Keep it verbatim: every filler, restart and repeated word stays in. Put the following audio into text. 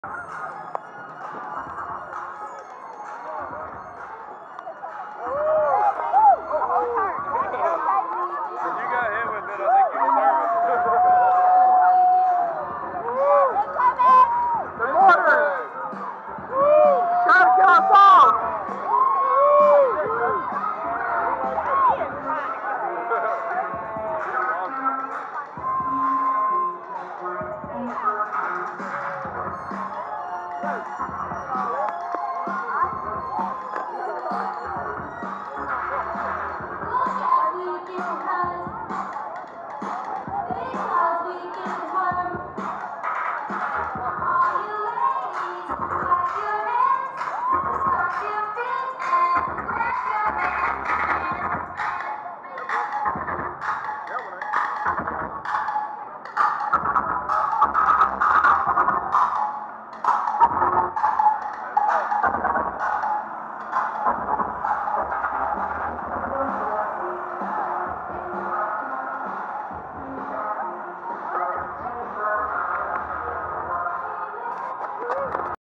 got hit with it, I think you deserve it. The mortars! Trying to kill us all! All you ladies, clap your hands, stop your feet.